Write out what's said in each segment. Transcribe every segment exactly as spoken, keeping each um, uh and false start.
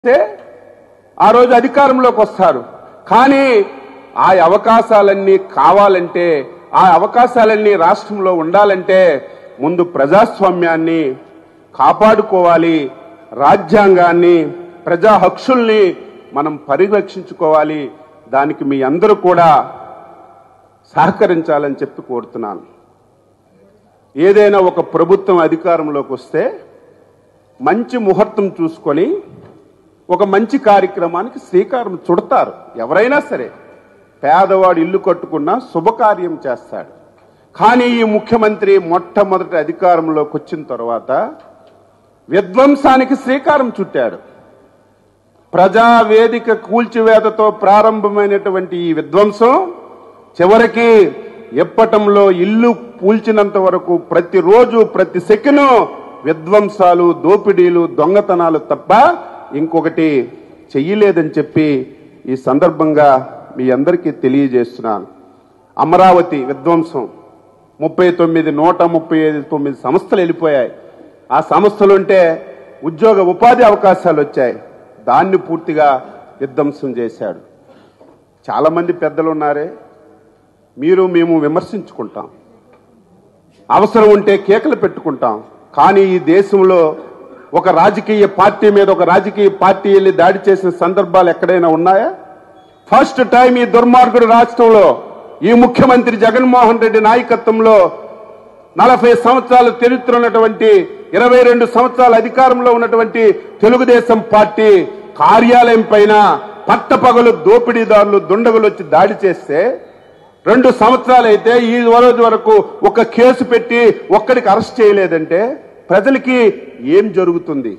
ఆ రోజు అధికారంలోకి వస్తారు. కానీ ఆ అవకాశాలన్నీ కావాలంటే, ఆ అవకాశాలన్నీ రాష్ట్రంలో ఉండాలంటే ముందు ప్రజాస్వామ్యాన్ని కాపాడుకోవాలి, రాజ్యాంగాన్ని, ప్రజా హక్కుల్ని మనం పరిరక్షించుకోవాలి. దానికి మీ అందరూ కూడా సహకరించాలని చెప్పి కోరుతున్నాను. ఏదైనా ఒక ప్రభుత్వం అధికారంలోకి వస్తే మంచి ముహూర్తం చూసుకొని ఒక మంచి కార్యక్రమానికి శ్రీకారం చుడతారు. ఎవరైనా సరే పేదవాడు ఇల్లు కట్టుకున్నా శుభకార్యం చేస్తాడు. కానీ ఈ ముఖ్యమంత్రి మొట్టమొదటి అధికారంలోకి వచ్చిన తర్వాత విధ్వంసానికి శ్రీకారం చుట్టాడు. ప్రజావేదిక కూల్చివేతతో ప్రారంభమైనటువంటి ఈ విధ్వంసం చివరికి ఎప్పటంలో ఇల్లు కూల్చినంత వరకు ప్రతిరోజు ప్రతి సెకను విధ్వంసాలు, దోపిడీలు, దొంగతనాలు తప్ప ఇంకొకటి చెయ్యలేదని చెప్పి ఈ సందర్భంగా మీ అందరికీ తెలియజేస్తున్నాను. అమరావతి విధ్వంసం ముప్పై తొమ్మిది నూట ముప్పై ఐదు తొమ్మిది సంస్థలు వెళ్ళిపోయాయి. ఆ సంస్థలుంటే ఉద్యోగ ఉపాధి అవకాశాలు వచ్చాయి. దాన్ని పూర్తిగా విధ్వంసం చేశాడు. చాలా మంది పెద్దలు ఉన్నారే, మీరు మేము విమర్శించుకుంటాం, అవసరం ఉంటే కేకలు పెట్టుకుంటాం. కానీ ఈ దేశంలో ఒక రాజకీయ పార్టీ మీద ఒక రాజకీయ పార్టీ వెళ్ళి దాడి చేసిన సందర్భాలు ఎక్కడైనా ఉన్నాయా? ఫస్ట్ టైం ఈ దుర్మార్గుడు రాష్ట్రంలో ఈ ముఖ్యమంత్రి జగన్మోహన్ రెడ్డి నాయకత్వంలో నలభై సంవత్సరాల చరిత్ర ఉన్నటువంటి, ఇరవై రెండు సంవత్సరాల అధికారంలో ఉన్నటువంటి తెలుగుదేశం పార్టీ కార్యాలయం పైన పట్టపగలు దోపిడీదారులు, దుండగులు వచ్చి దాడి చేస్తే రెండు సంవత్సరాలైతే ఈ రోజు వరకు ఒక కేసు పెట్టి ఒక్కడికి అరెస్ట్ చేయలేదంటే ప్రజలకి ఏం జరుగుతుంది?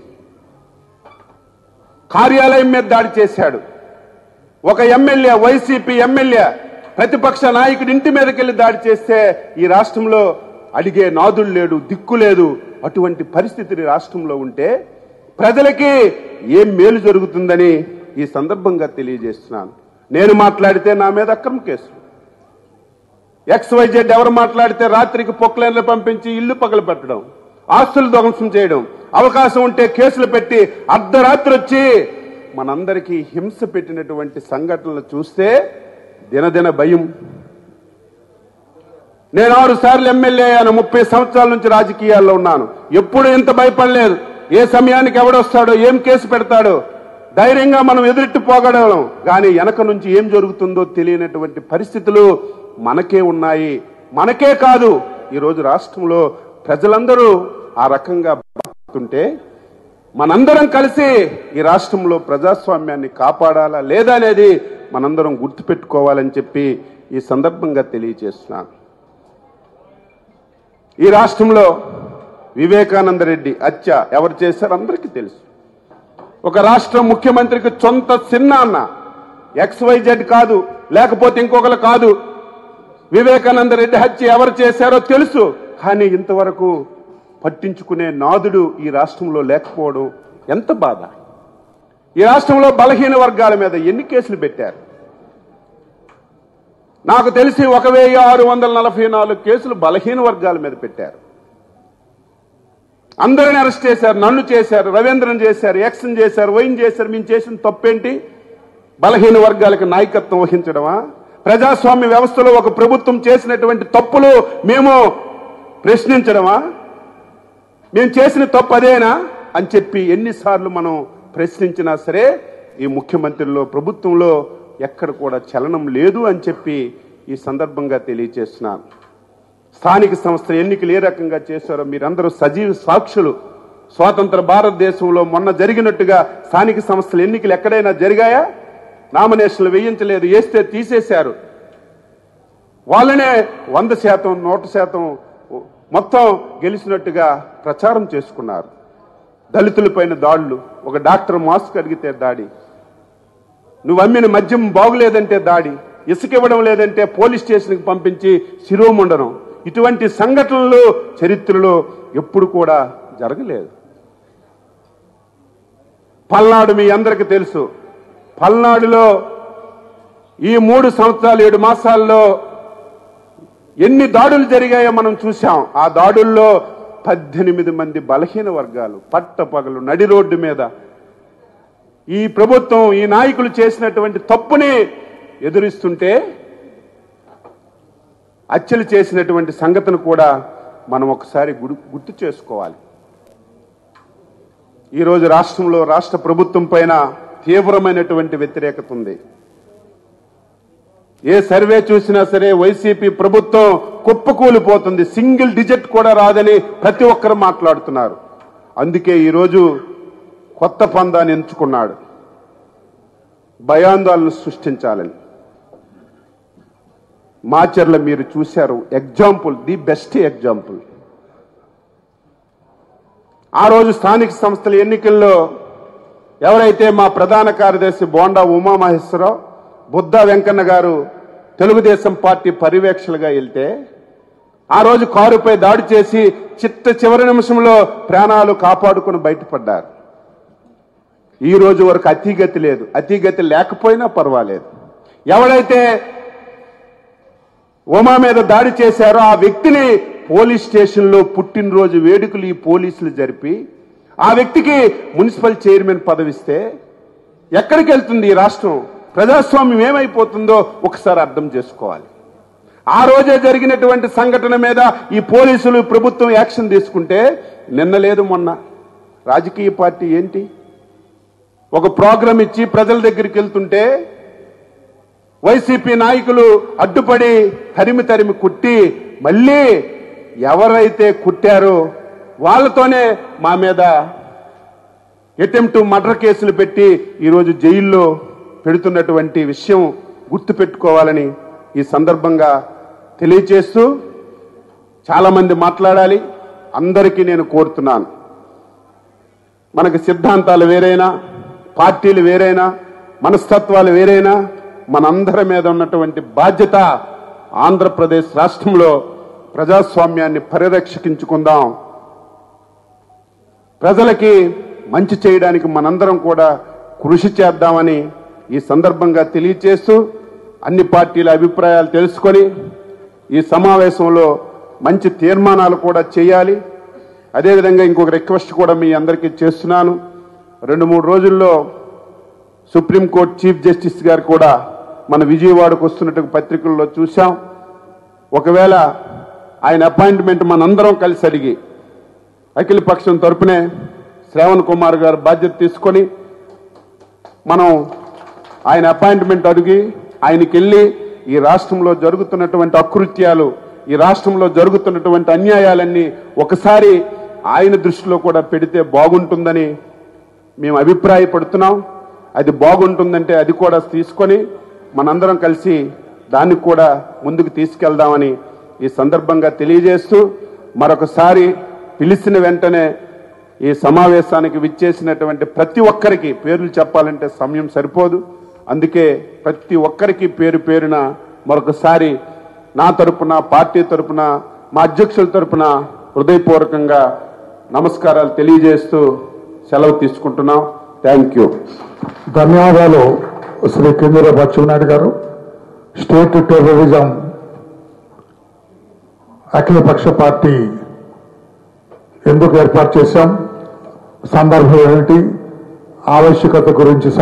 కార్యాలయం మీద దాడి చేశాడు. ఒక ఎమ్మెల్యే, వైసీపీ ఎమ్మెల్యే ప్రతిపక్ష నాయకుడి ఇంటి మీదకి వెళ్లి దాడి చేస్తే ఈ రాష్ట్రంలో అడిగే నాదుడు లేడు, దిక్కు లేదు. అటువంటి పరిస్థితి రాష్ట్రంలో ఉంటే ప్రజలకి ఏం మేలు జరుగుతుందని ఈ సందర్భంగా తెలియజేస్తున్నాను. నేను మాట్లాడితే నా మీద అక్రమ కేసు, ఎక్స్ వై జెడ్ ఎవరు మాట్లాడితే రాత్రికి పొక్లైన్లు పంపించి ఇల్లు పగలు పెట్టడం, ఆస్తులు ధ్వంసం చేయడం, అవకాశం ఉంటే కేసులు పెట్టి అర్ధరాత్రి వచ్చి మనందరికీ హింస పెట్టినటువంటి సంఘటనలు చూస్తే దినదిన భయం. నేను ఆరు సార్లు ఎమ్మెల్యే అయ్యాను, ముప్పై సంవత్సరాల నుంచి రాజకీయాల్లో ఉన్నాను. ఎప్పుడు ఇంత భయపడలేదు. ఏ సమయానికి ఎవడొస్తాడో, ఏం కేసు పెడతాడో ధైర్యంగా మనం ఎదురెట్టి పోగడగలం. కానీ వెనక నుంచి ఏం జరుగుతుందో తెలియనటువంటి పరిస్థితులు మనకే ఉన్నాయి. మనకే కాదు, ఈరోజు రాష్ట్రంలో ప్రజలందరూ ఆ రకంగా బాగుంటుంటే మనందరం కలిసి ఈ రాష్ట్రంలో ప్రజాస్వామ్యాన్ని కాపాడాలా లేదా అనేది మనందరం గుర్తుపెట్టుకోవాలని చెప్పి ఈ సందర్భంగా తెలియజేస్తున్నాను. ఈ రాష్ట్రంలో వివేకానంద రెడ్డి హత్య ఎవరు చేశారో అందరికీ తెలుసు. ఒక రాష్ట్ర ముఖ్యమంత్రికి సొంత చిన్న అన్న, ఎక్స్ వై జెడ్ కాదు, లేకపోతే ఇంకొకరు కాదు. వివేకానంద రెడ్డి హత్య ఎవరు చేశారో తెలుసు. కానీ ఇంతవరకు పట్టించుకునే నాదుడు ఈ రాష్ట్రంలో లేకపోవడం ఎంత బాధ. ఈ రాష్ట్రంలో బలహీన వర్గాల మీద ఎన్ని కేసులు పెట్టారు? నాకు తెలిసి ఒక వెయ్యి ఆరు వందల నలభై నాలుగు కేసులు బలహీన వర్గాల మీద పెట్టారు. అందరిని అరెస్ట్ చేశారు, నన్ను చేశారు, రవీంద్రన్ చేశారు, ఎక్స్ని చేశారు, వైన్ చేశారు. మేము చేసిన తప్పేంటి? బలహీన వర్గాలకు నాయకత్వం వహించడమా? ప్రజాస్వామ్య వ్యవస్థలో ఒక ప్రభుత్వం చేసినటువంటి తప్పులు మేము ప్రశ్నించడమా? మేము చేసిన తప్పు అదేనా అని చెప్పి ఎన్నిసార్లు మనం ప్రశ్నించినా సరే ఈ ముఖ్యమంత్రిలో, ప్రభుత్వంలో ఎక్కడ కూడా చలనం లేదు అని చెప్పి ఈ సందర్భంగా తెలియజేస్తున్నాను. స్థానిక సంస్థ ఎన్నికలు ఏ రకంగా చేశారో మీరందరూ సజీవ సాక్షులు. స్వాతంత్ర భారతదేశంలో మొన్న జరిగినట్టుగా స్థానిక సంస్థల ఎన్నికలు ఎక్కడైనా జరిగాయా? నామినేషన్లు వేయించలేదు, వేస్తే తీసేశారు. వాళ్ళనే వంద శాతం నూట శాతం మొత్తం గెలిచినట్టుగా ప్రచారం చేసుకున్నారు. దళితులపైన దాడులు, ఒక డాక్టర్ మాస్క్ అడిగితే దాడి, నువ్వు అమ్మిన మద్యం బాగులేదంటే దాడి, ఇసుక ఇవ్వడం లేదంటే పోలీస్ స్టేషన్కి పంపించి శిరోముండనం. ఇటువంటి సంఘటనలు చరిత్రలో ఎప్పుడు కూడా జరగలేదు. పల్నాడు మీ అందరికీ తెలుసు. పల్నాడులో ఈ మూడు సంవత్సరాలు ఏడు మాసాల్లో ఎన్ని దాడులు జరిగాయో మనం చూశాం. ఆ దాడుల్లో పద్దెనిమిది మంది బలహీన వర్గాలు పట్టపగలు నడి రోడ్డు మీద ఈ ప్రభుత్వం ఈ నాయకులు చేసినటువంటి తప్పుని ఎదురిస్తుంటే హత్యలు చేసినటువంటి సంగతిని కూడా మనం ఒకసారి గుర్తు చేసుకోవాలి. ఈరోజు రాష్ట్రంలో రాష్ట్ర ప్రభుత్వం పైన తీవ్రమైనటువంటి వ్యతిరేకత ఉంది. ఏ సర్వే చూసినా సరే వైసీపీ ప్రభుత్వం కుప్పకూలిపోతుంది, సింగిల్ డిజిట్ కూడా రాదని ప్రతి ఒక్కరు మాట్లాడుతున్నారు. అందుకే ఈరోజు కొత్త పందాన్ని ఎంచుకున్నాడు, భయాందోళన సృష్టించాలని. మాచర్ల మీరు చూశారు, ఎగ్జాంపుల్, ది బెస్ట్ ఎగ్జాంపుల్. ఆ రోజు స్థానిక సంస్థల ఎన్నికల్లో ఎవరైతే మా ప్రధాన కార్యదర్శి బోండా ఉమామహేశ్వరరావు, బుద్ధా వెంకన్న గారు తెలుగుదేశం పార్టీ పర్యవేక్షకులుగా వెళ్తే ఆ రోజు కారుపై దాడి చేసి చిట్ట చివరి నిమిషంలో ప్రాణాలు కాపాడుకుని బయటపడ్డారు. ఈ రోజు వరకు అతిగతి లేదు. అతిగతి లేకపోయినా పర్వాలేదు. ఎవరైతే ఉమా మీద దాడి చేశారో ఆ వ్యక్తిని పోలీస్ స్టేషన్లో పుట్టినరోజు వేడుకలు ఈ పోలీసులు జరిపి ఆ వ్యక్తికి మున్సిపల్ చైర్మన్ పదవిస్తే ఎక్కడికి వెళ్తుంది ఈ రాష్ట్రం? ప్రజాస్వామ్యం ఏమైపోతుందో ఒకసారి అర్థం చేసుకోవాలి. ఆ రోజే జరిగినటువంటి సంఘటన మీద ఈ పోలీసులు ప్రభుత్వం యాక్షన్ తీసుకుంటే నిన్న లేదు మొన్న రాజకీయ పార్టీ ఏంటి? ఒక ప్రోగ్రాం ఇచ్చి ప్రజల దగ్గరికి వెళ్తుంటే వైసీపీ నాయకులు అడ్డుపడి తరిమి తరిమి కుట్టి మళ్ళీ ఎవరైతే కుట్టారో వాళ్ళతోనే మా మీద అటెంప్ట్ మర్డర్ కేసులు పెట్టి ఈరోజు జైల్లో పెడుతున్నటువంటి విషయం గుర్తు పెట్టుకోవాలని ఈ సందర్భంగా తెలియజేస్తూ, చాలా మంది మాట్లాడాలి, అందరికీ నేను కోరుతున్నాను. మనకి సిద్ధాంతాలు వేరైనా, పార్టీలు వేరైనా, మనస్తత్వాలు వేరైనా, మనందరి మీద ఉన్నటువంటి బాధ్యత ఆంధ్రప్రదేశ్ రాష్ట్రంలో ప్రజాస్వామ్యాన్ని పరిరక్షించుకుందాం. ప్రజలకి మంచి చేయడానికి మనందరం కూడా కృషి చేద్దామని ఈ సందర్భంగా తెలియజేస్తూ, అన్ని పార్టీల అభిప్రాయాలు తెలుసుకొని ఈ సమావేశంలో మంచి తీర్మానాలు కూడా చేయాలి. అదేవిధంగా ఇంకొక రిక్వెస్ట్ కూడా మీ అందరికీ చేస్తున్నాను. రెండు మూడు రోజుల్లో సుప్రీంకోర్టు చీఫ్ జస్టిస్ గారు కూడా మన విజయవాడకు వస్తున్నట్టు పత్రికల్లో చూశాం. ఒకవేళ ఆయన అపాయింట్మెంట్ మనందరం కలిసి అడిగి అఖిల పక్షం తరపునే శ్రావణ్ కుమార్ గారు బాధ్యత తీసుకొని మనం ఆయన అపాయింట్మెంట్ అడిగి ఆయనకి వెళ్ళి ఈ రాష్ట్రంలో జరుగుతున్నటువంటి అకృత్యాలు, ఈ రాష్ట్రంలో జరుగుతున్నటువంటి అన్యాయాలన్నీ ఒకసారి ఆయన దృష్టిలో కూడా పెడితే బాగుంటుందని మేము అభిప్రాయపడుతున్నాం. అది బాగుంటుందంటే అది కూడా తీసుకొని మనందరం కలిసి దాన్ని కూడా ముందుకు తీసుకెళ్దామని ఈ సందర్భంగా తెలియజేస్తూ, మరొకసారి పిలిచిన వెంటనే ఈ సమావేశానికి విచ్చేసినటువంటి ప్రతి ఒక్కరికి పేర్లు చెప్పాలంటే సమయం సరిపోదు. అందుకే ప్రతి ఒక్కరికి పేరు పేరున మరొకసారి నా తరపున, పార్టీ తరపున, మా అధ్యక్షుల తరపున హృదయపూర్వకంగా నమస్కారాలు తెలియజేస్తూ సెలవు తీసుకుంటున్నాం. Thank you. ధన్యవాదాలు శ్రీ కింజరాపు అచ్చెన్నాయుడు గారు. స్టేట్ టెర్రరిజం అఖిలపక్ష పార్టీ ఎందుకు ఏర్పాటు చేశాం, సందర్భం ఏమిటి, ఆవశ్యకత గురించి